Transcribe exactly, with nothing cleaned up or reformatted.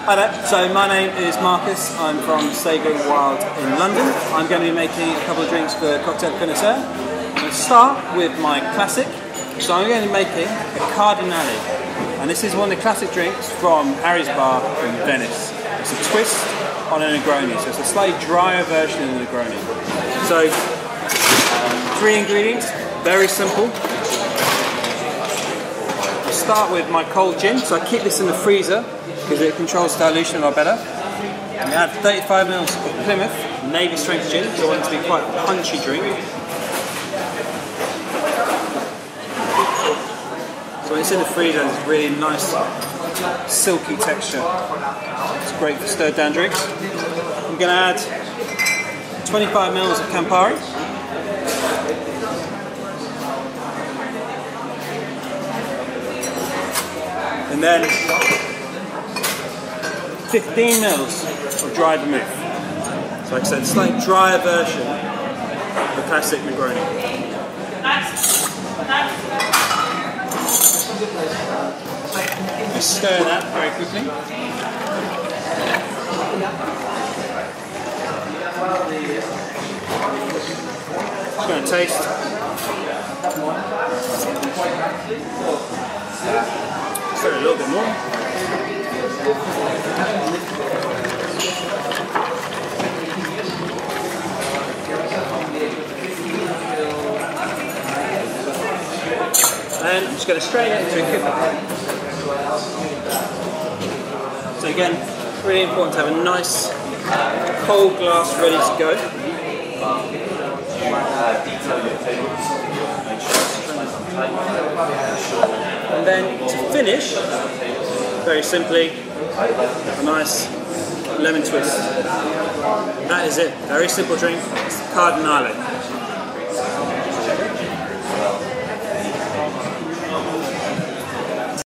Hi there, so my name is Marcus, I'm from Sago Wild in London. I'm going to be making a couple of drinks for Cocktail Connoisseur. I'm going to start with my classic, so I'm going to be making a Cardinale. And this is one of the classic drinks from Harry's Bar in Venice. It's a twist on a Negroni, so it's a slightly drier version of the Negroni. So, um, three ingredients, very simple. I'll start with my cold gin, so I keep this in the freezer because it controls dilution a lot better. And we add thirty-five milliliters of Plymouth Navy strength gin, so I want it to be quite a punchy drink. So when it's in the freezer, it's really nice, silky texture. It's great for stirred down drinks. I'm going to add twenty-five milliliters of Campari. And then fifteen milliliters of dried vermouth. So like I said, a slightly drier version of the classic Negroni. Just stir that very quickly. Just going to taste. Stir it a little bit more. And I'm just going to strain it into a cuppa. So again, really important to have a nice cold glass ready to go. And then to finish, very simply, a nice lemon twist. That is it. Very simple drink. It's the Cardinale.